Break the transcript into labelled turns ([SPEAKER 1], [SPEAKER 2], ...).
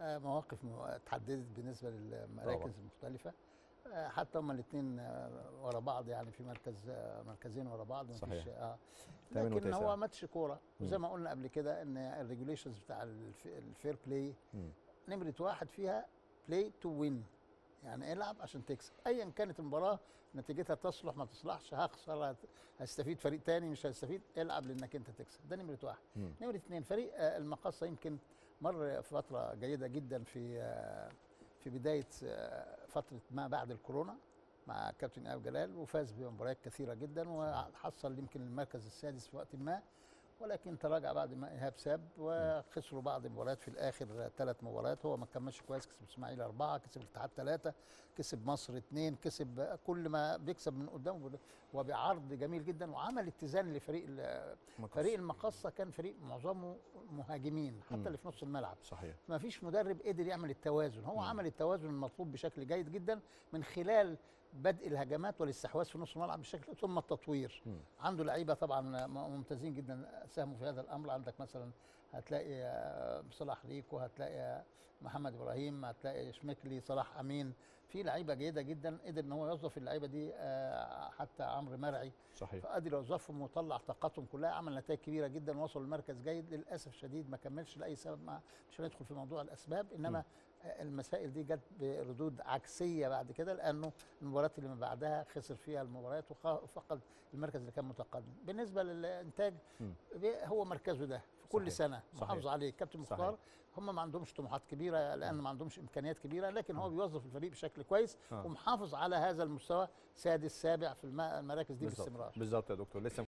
[SPEAKER 1] مواقف اتحددت بالنسبه للمراكز المختلفه. حتى هما الاثنين ورا بعض، يعني في مركزين ورا بعض،
[SPEAKER 2] صحيح.
[SPEAKER 1] لكن هو ماتش كوره، وزي ما قلنا قبل كده ان الريجوليشنز بتاع الفير بلاي نمره واحد فيها بلاي تو وين، يعني العب عشان تكسب ايا كانت المباراه نتيجتها، تصلح ما تصلحش، هخسر هستفيد فريق تاني مش هيستفيد، العب لانك انت تكسب. ده نمره واحد. نمره اثنين، فريق المقاصه يمكن مر فتره جيده جدا في بدايه فتره ما بعد الكورونا مع كابتن ايهاب جلال، وفاز بمباريات كثيره جدا وحصل يمكن المركز السادس في وقت ما، ولكن تراجع بعد ما ايهاب ساب، وخسروا بعض المباريات في الاخر 3 مباريات. هو ما كملش كويس، كسب اسماعيلي 4، كسب الاتحاد 3، كسب مصر 2، كسب كل ما بيكسب من قدامه وبعرض جميل جدا، وعمل اتزان لفريق فريق المقصه. كان فريق معظمه مهاجمين حتى اللي في نص الملعب.
[SPEAKER 2] صحيح.
[SPEAKER 1] ما فيش مدرب قدر يعمل التوازن، هو عمل التوازن المطلوب بشكل جيد جدا من خلال بدء الهجمات والاستحواذ في نص الملعب بشكل، ثم التطوير. عنده لعيبه طبعا ممتازين جدا ساهموا في هذا الامر. عندك مثلا هتلاقي صلاح ريكو، هتلاقي محمد ابراهيم، هتلاقي شميكلي، صلاح امين، في لعيبه جيده جدا قدر ان هو يوظف اللعيبه دي. حتى عمرو مرعي
[SPEAKER 2] صحيح
[SPEAKER 1] فقدر يوظفهم وطلع طاقتهم كلها، عمل نتائج كبيره جدا، وصل لمركز جيد. للاسف الشديد ما كملش لاي سبب، مش هندخل في موضوع الاسباب، انما المسائل دي جت بردود عكسيه بعد كده، لانه المباريات اللي من بعدها خسر فيها المباريات وفقد المركز اللي كان متقدم. بالنسبه للانتاج هو مركزه ده في كل سنه محافظ عليه كابتن مختار. هم ما عندهمش طموحات كبيره لان ما عندهمش امكانيات كبيره، لكن هو بيوظف الفريق بشكل كويس ومحافظ على هذا المستوى، سادس سابع في المراكز دي باستمرار.
[SPEAKER 2] بالظبط يا دكتور. لسه